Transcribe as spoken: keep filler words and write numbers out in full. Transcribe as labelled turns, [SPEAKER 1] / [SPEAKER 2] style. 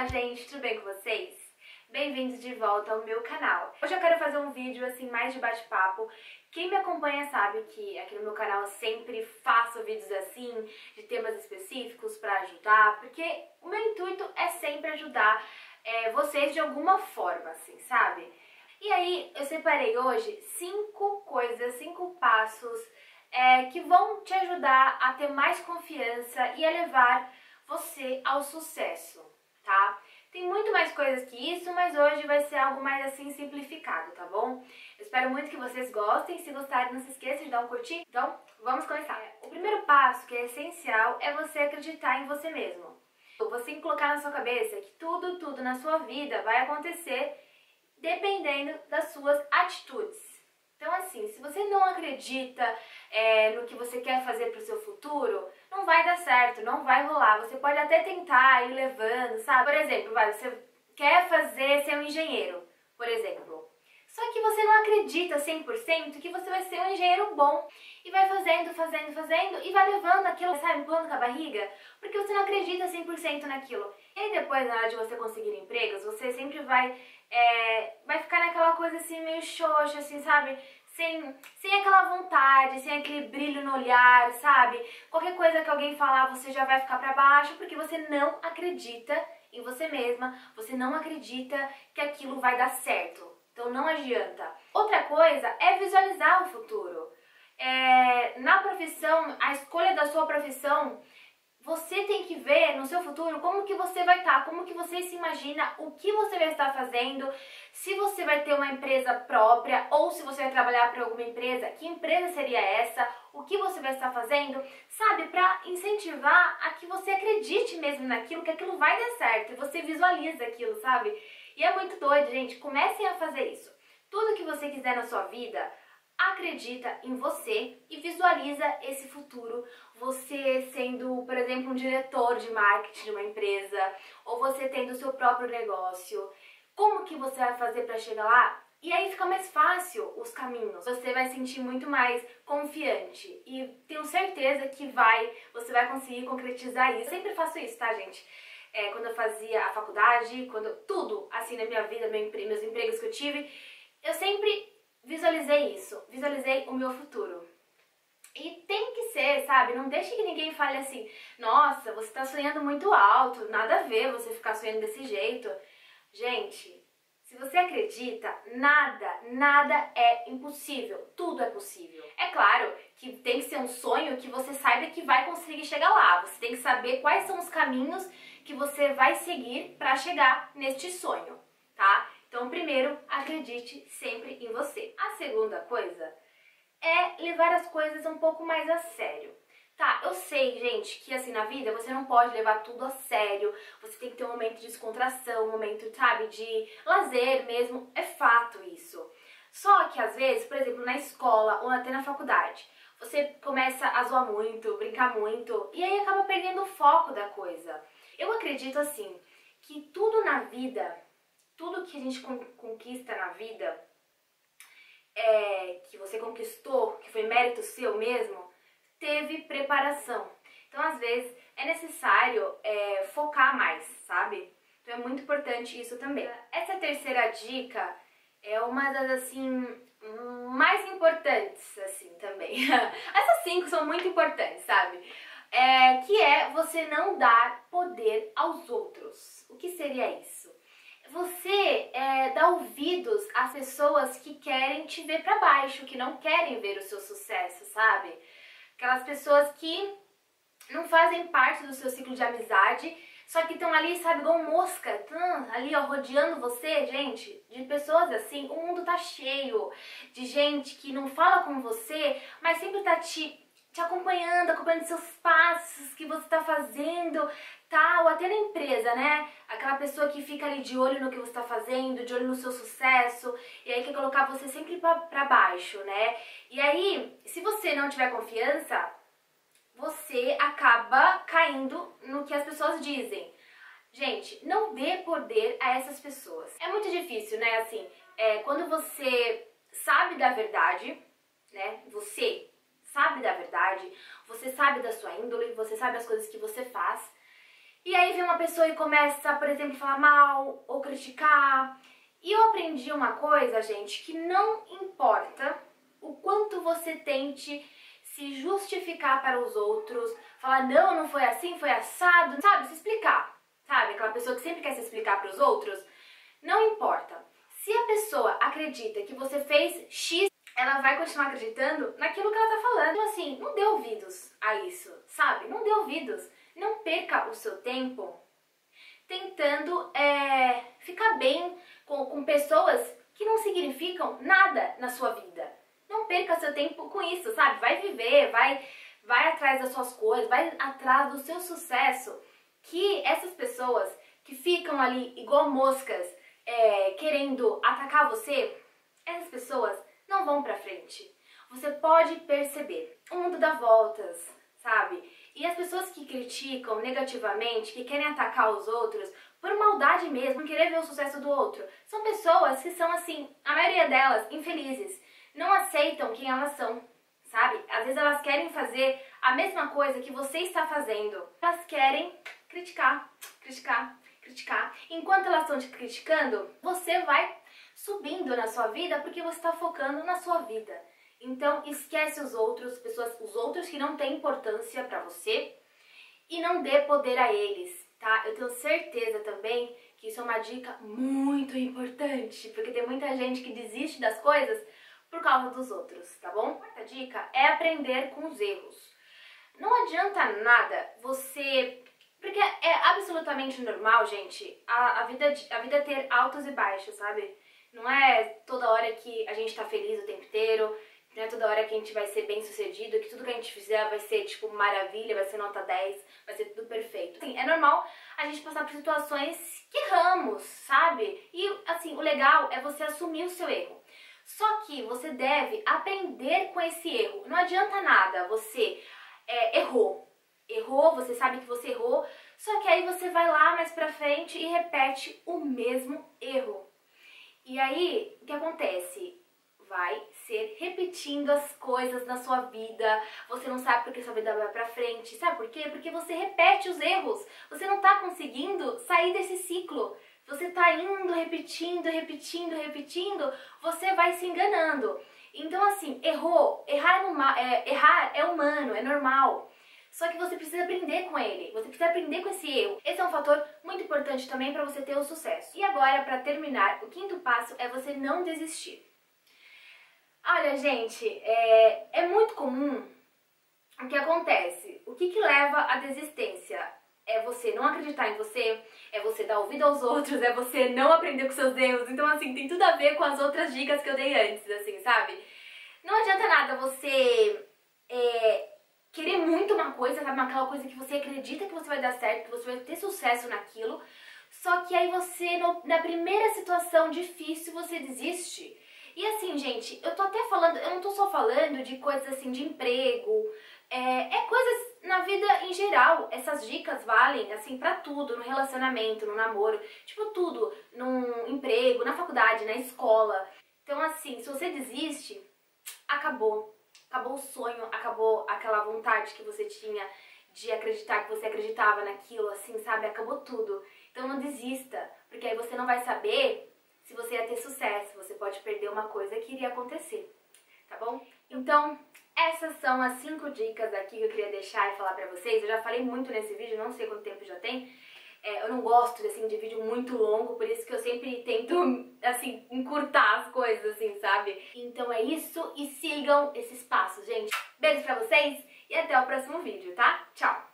[SPEAKER 1] gente, tudo bem com vocês? Bem-vindos de volta ao meu canal. Hoje eu quero fazer um vídeo assim mais de bate-papo. Quem me acompanha sabe que aqui no meu canal eu sempre faço vídeos assim, de temas específicos para ajudar, porque o meu intuito é sempre ajudar é, vocês de alguma forma, assim, sabe? E aí eu separei hoje cinco coisas, cinco passos é, que vão te ajudar a ter mais confiança e a levar você ao sucesso, tá? Tem muito mais coisas que isso, mas hoje vai ser algo mais assim simplificado, tá bom? Eu espero muito que vocês gostem. Se gostarem, não se esqueça de dar um curtir. Então, vamos começar. O primeiro passo, que é essencial, é você acreditar em você mesmo. Você colocar na sua cabeça que tudo, tudo na sua vida vai acontecer dependendo das suas atitudes. Então, assim, se você não acredita é, no que você quer fazer para o seu futuro, não vai dar certo, não vai rolar. Você pode até tentar ir levando, sabe? Por exemplo, vai, você quer fazer ser um engenheiro, por exemplo. Só que você não acredita cem por cento que você vai ser um engenheiro bom. E vai fazendo, fazendo, fazendo e vai levando aquilo, sabe, empurrando com a barriga, porque você não acredita cem por cento naquilo. E aí depois, na hora de você conseguir empregos, você sempre vai, é, vai ficar naquela coisa assim, meio xoxa, assim, sabe? Sem, sem aquela vontade, sem aquele brilho no olhar, sabe? Qualquer coisa que alguém falar, você já vai ficar pra baixo, porque você não acredita em você mesma, você não acredita que aquilo vai dar certo. Então não adianta. Outra coisa é visualizar o futuro. É, na profissão, a escolha da sua profissão, você tem que ver no seu futuro como que você vai estar, como que você se imagina, o que você vai estar fazendo, se você vai ter uma empresa própria ou se você vai trabalhar para alguma empresa, que empresa seria essa, o que você vai estar fazendo, sabe, para incentivar a que você acredite mesmo naquilo, que aquilo vai dar certo e você visualiza aquilo, sabe? E é muito doido, gente, comecem a fazer isso. Tudo que você quiser na sua vida, acredita em você e visualiza esse futuro, você sendo, por exemplo, um diretor de marketing de uma empresa, ou você tendo o seu próprio negócio. Como que você vai fazer para chegar lá? E aí fica mais fácil os caminhos, você vai se sentir muito mais confiante e tenho certeza que vai, você vai conseguir concretizar isso. Eu sempre faço isso, tá, gente? É, quando eu fazia a faculdade, quando tudo assim na minha vida, meu empre... meus empregos que eu tive, eu sempre visualizei isso, visualizei o meu futuro. E tem que ser, sabe? Não deixe que ninguém fale assim, nossa, você tá sonhando muito alto, nada a ver você ficar sonhando desse jeito. Gente, se você acredita, nada, nada é impossível, tudo é possível. É claro que tem que ser um sonho que você saiba que vai conseguir chegar lá, você tem que saber quais são os caminhos que você vai seguir para chegar neste sonho, tá? Então, primeiro, acredite sempre em você. A segunda coisa é levar as coisas um pouco mais a sério. Tá, eu sei, gente, que assim, na vida você não pode levar tudo a sério, você tem que ter um momento de descontração, um momento, sabe, de lazer mesmo, é fato isso. Só que às vezes, por exemplo, na escola ou até na faculdade, você começa a zoar muito, brincar muito, e aí acaba perdendo o foco da coisa. Eu acredito assim, que tudo na vida, tudo que a gente conquista na vida, é, que você conquistou, que foi mérito seu mesmo, teve preparação. Então, às vezes, é necessário é, focar mais, sabe? Então, é muito importante isso também. Essa terceira dica é uma das, assim, mais importantes, assim, também. Essas cinco são muito importantes, sabe? É, que é você não dar poder aos outros. O que seria isso? Você é, dá ouvidos às pessoas que querem te ver pra baixo, que não querem ver o seu sucesso, sabe? Aquelas pessoas que não fazem parte do seu ciclo de amizade, só que estão ali, sabe, igual mosca, tão, ali, ó, rodeando você, gente. De pessoas assim, o mundo tá cheio de gente que não fala com você, mas sempre tá te... te acompanhando, acompanhando seus passos que você tá fazendo, tal, até na empresa, né? Aquela pessoa que fica ali de olho no que você tá fazendo, de olho no seu sucesso, e aí quer colocar você sempre pra, pra baixo, né? E aí, se você não tiver confiança, você acaba caindo no que as pessoas dizem. Gente, não dê poder a essas pessoas. É muito difícil, né? Assim, é, quando você sabe da verdade, né? Você sabe da verdade, você sabe da sua índole, você sabe as coisas que você faz, E aí vem uma pessoa e começa, por exemplo, a falar mal ou criticar. E eu aprendi uma coisa, gente, que não importa o quanto você tente se justificar para os outros, falar não, não foi assim, foi assado, sabe? Se explicar, sabe? Aquela pessoa que sempre quer se explicar para os outros, não importa. Se a pessoa acredita que você fez X, ela vai continuar acreditando naquilo que ela tá falando. Então assim, não dê ouvidos a isso, sabe? Não dê ouvidos. Não perca o seu tempo tentando é, ficar bem com, com pessoas que não significam nada na sua vida. Não perca seu tempo com isso, sabe? Vai viver, vai, vai atrás das suas coisas, vai atrás do seu sucesso. Que essas pessoas que ficam ali igual moscas, é, querendo atacar você, essas pessoas não vão pra frente. Você pode perceber, o mundo dá voltas, sabe? E as pessoas que criticam negativamente, que querem atacar os outros, por maldade mesmo, querer ver o sucesso do outro, são pessoas que são assim, a maioria delas, infelizes, não aceitam quem elas são, sabe? Às vezes elas querem fazer a mesma coisa que você está fazendo. Elas querem criticar, criticar, criticar. Enquanto elas estão te criticando, você vai subindo na sua vida porque você está focando na sua vida. Então esquece os outros, pessoas, os outros que não têm importância pra você e não dê poder a eles, tá? Eu tenho certeza também que isso é uma dica muito importante, porque tem muita gente que desiste das coisas por causa dos outros, tá bom? A quarta dica é aprender com os erros. Não adianta nada você... Porque é absolutamente normal, gente, a, a, vida, a vida ter altos e baixos, sabe? Não é toda hora que a gente tá feliz o tempo inteiro, não é toda hora que a gente vai ser bem sucedido, que tudo que a gente fizer vai ser, tipo, maravilha, vai ser nota dez, vai ser tudo perfeito. Assim, é normal a gente passar por situações que erramos, sabe? E, assim, o legal é você assumir o seu erro. Só que você deve aprender com esse erro. Não adianta nada, você é, errou. Errou, você sabe que você errou, só que aí você vai lá mais pra frente e repete o mesmo erro. E aí, o que acontece? Vai ser repetindo as coisas na sua vida, você não sabe porque sua vida vai pra frente, sabe por quê? Porque você repete os erros, você não tá conseguindo sair desse ciclo, você tá indo, repetindo, repetindo, repetindo, você vai se enganando. Então assim, errou, errar é, é, errar é humano, é normal, só que você precisa aprender com ele, você precisa aprender com esse erro. Esse é um fator muito importante também para você ter o sucesso. E agora, para terminar, o quinto passo é você não desistir. Olha, gente, é, é muito comum o que acontece. O que que leva à desistência? É você não acreditar em você, é você dar ouvido aos outros, é você não aprender com seus erros. Então, assim, tem tudo a ver com as outras dicas que eu dei antes, assim, sabe? Não adianta nada você é, querer muito uma coisa, sabe? Aquela coisa que você acredita que você vai dar certo, que você vai ter sucesso naquilo, só que aí você, no, na primeira situação difícil, você desiste. E assim, gente, eu tô até falando, eu não tô só falando de coisas assim, de emprego, é, é coisas na vida em geral. Essas dicas valem, assim, pra tudo, no relacionamento, no namoro, tipo tudo, num emprego, na faculdade, na escola. Então assim, se você desiste, acabou. Acabou o sonho, acabou aquela vontade que você tinha de acreditar que você acreditava naquilo, assim, sabe? Acabou tudo. Então não desista, porque aí você não vai saber se você ia ter sucesso, você pode perder uma coisa que iria acontecer, tá bom? Então, essas são as cinco dicas aqui que eu queria deixar e falar pra vocês. Eu já falei muito nesse vídeo, não sei quanto tempo já tem. É, eu não gosto, assim, de vídeo muito longo, por isso que eu sempre tento, assim, encurtar as coisas, assim, sabe? Então é isso, e sigam esses passos, gente. Beijo pra vocês e até o próximo vídeo, tá? Tchau!